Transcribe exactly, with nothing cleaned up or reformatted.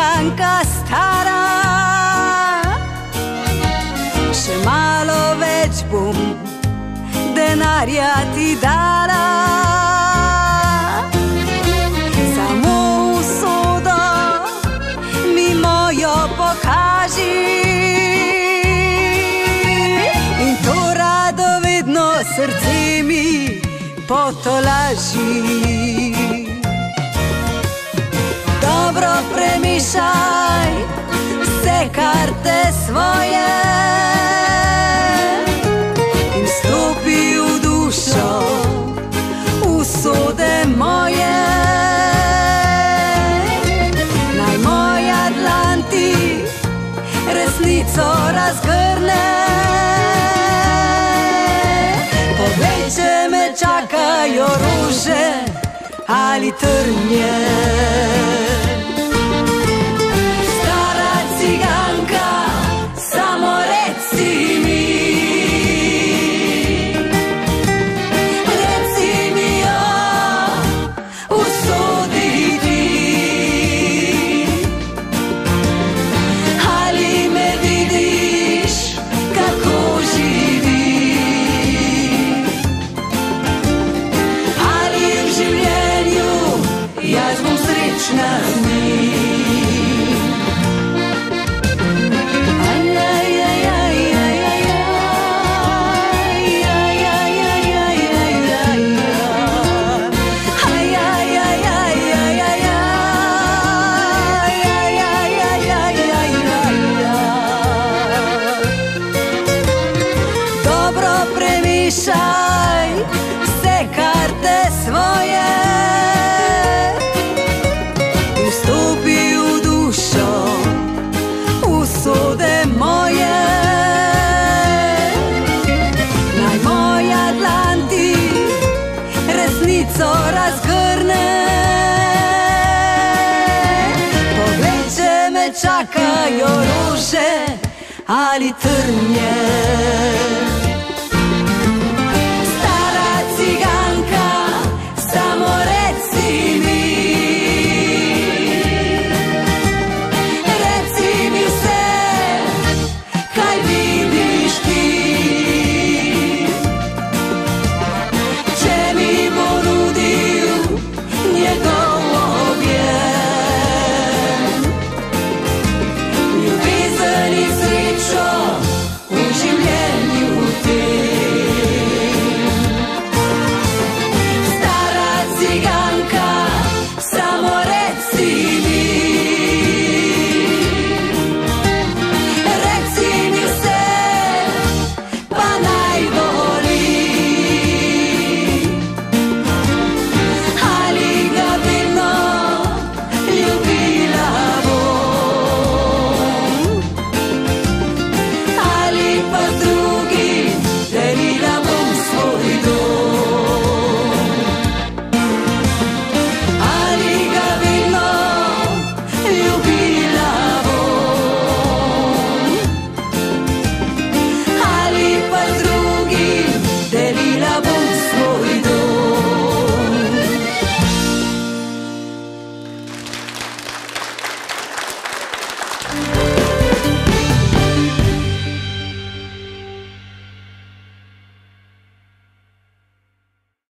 ciganka stara, še malo več bom denarja ti dala. Samo usodo mi mojo pokaži in to radovedno srce mi potolaži. Dobro premišljaj vse karte svoje in stopi v dušo usode moje. Naj moja dlan ti resnico razgrne. Poglej, če me čakajo rože ali trnje. Stara ciganka, samo reci mi, reci mi o usodi ti. Ali me vidiš, kako živim? Ali v življenju jaz bom srečna z njim? Dobro premišljaj vse karte svoje in vstopi v dušo usode moje. Naj moja dlan ti resnico razgrne. Poglej, če me čakajo rože ali trnje.